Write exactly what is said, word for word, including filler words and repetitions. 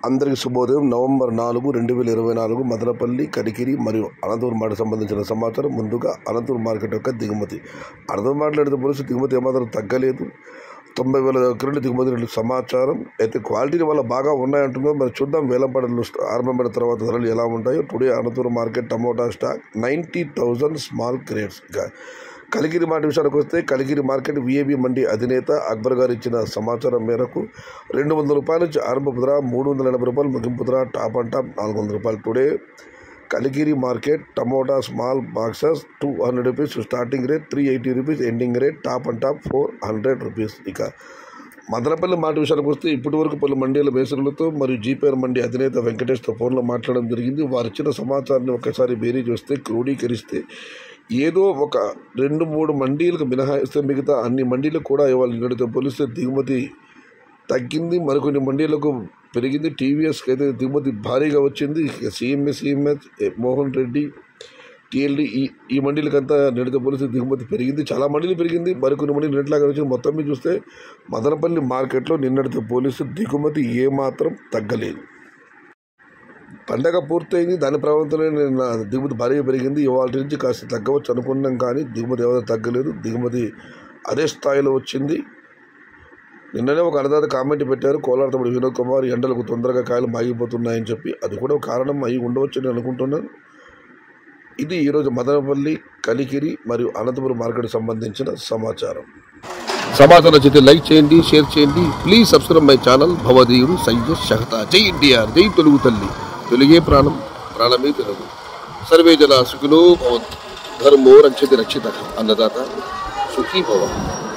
అందరికి శుభోదయం. నవంబర్ నాలుగు రెండు వేల ఇరవై నాలుగు మదనపల్లి, కనిగిరి మరియు అనంతపురం మార్కెట్ సంబంధించిన సమాచారం. ముందుగా అనంతపురం మార్కెట్ యొక్క దిగుమతి. అనంతపురం మార్కెట్ పోలిస్తే దిగుమతి ఏమాత్రం తగ్గలేదు. తొంభై వేల దగ్గర దిగుమతి సమాచారం అయితే క్వాలిటీ వల్ల బాగా ఉన్నాయంటుందో మరి చూద్దాం. వేలంపాటలు ఆరంభమైన తర్వాత ధరలు ఎలా ఉంటాయో. Today Anantapur market tomato stock ninety thousand small crates. Kaligiri మాట విషయానికి వస్తే కలిగిరి మార్కెట్ విఏబి మండి అధినేత అక్బర్ గారు ఇచ్చిన సమాచారం మేరకు రెండు వందల రూపాయల నుంచి ఆరంభ ధర మూడు వందల ఎనభై రూపాయలు, ముగింపు ధర టాప్ అండ్ టాప్ నాలుగు వందల రూపాయలు. Today Kaligiri market tomato small boxes two hundred rupees starting rate, three eighty rupees ending rate, top and top four hundred rupees. ఇక మదనపల్లి మాట విషయానికి వస్తే ఇప్పటి వరకు పలు మండీల మేసరులతో మరియు జీపీఆర్ మండి అధినేత వెంకటేష్తో ఫోన్లో మాట్లాడడం జరిగింది. వారు ఇచ్చిన సమాచారాన్ని ఒకసారి బేరీ చూస్తే క్రోడీకరిస్తే ఏదో ఒక రెండు మూడు మండీలకు మినహాయిస్తే మిగతా అన్ని మండీలకు కూడా ఇవాళ నిన్నటితో పోలిస్తే దిగుమతి తగ్గింది, మరికొన్ని మండీలకు పెరిగింది. టీవీఎస్కి అయితే దిగుమతి భారీగా వచ్చింది. సిఎంఎస్ సిఎంఎస్ మోహన్ రెడ్డి టీఎల్డీ ఈ ఈ మండీలకంతా నిన్నటితో పోలిస్తే దిగుమతి పెరిగింది. చాలా మండీలు పెరిగింది, మరికొన్ని మండీలు నిన్నట్లాగా వచ్చింది. మొత్తం మీద చూస్తే మదనపల్లి మార్కెట్లో నిన్నటితో పోలిస్తే దిగుమతి ఏమాత్రం తగ్గలేదు. పండగ పూర్తయింది, దాని ప్రభావంతోనే నిన్న దిగుమతి భారీగా పెరిగింది. ఇవాళ నుంచి కాస్త తగ్గవచ్చు అనుకున్నాం, కానీ దిగుమతి ఎవరో తగ్గలేదు. దిగుమతి అదే స్థాయిలో వచ్చింది. నిన్ననే ఒక అన్నదాత కామెంట్ పెట్టారు, కోలార్ తమ్ముడు వినోద్ కుమార్ ఎండలకు తొందరగా కాయలు మాగిపోతున్నాయని చెప్పి. అది కూడా ఒక కారణం అయి ఉండవచ్చు అని అనుకుంటున్నాను. ఇది ఈరోజు మదనపల్లి, కలిగిరి మరియు అనంతపురం మార్కెట్ సంబంధించిన సమాచారం. సమాచారం నచ్చితే లైక్ చేయండి, షేర్ చేయండి. Please subscribe my channel. భవదీయుడు సయ్యద్ షహతా. జై ఎన్టీఆర్, జై తెలుగు తల్లి. తెలుగే ప్రాణం, ప్రాణమే తెలుగు. సర్వే జన సుఖినో భవంతు. ధర్మో రక్షతి రక్షిత. అన్నదాత సుఖీ భవ.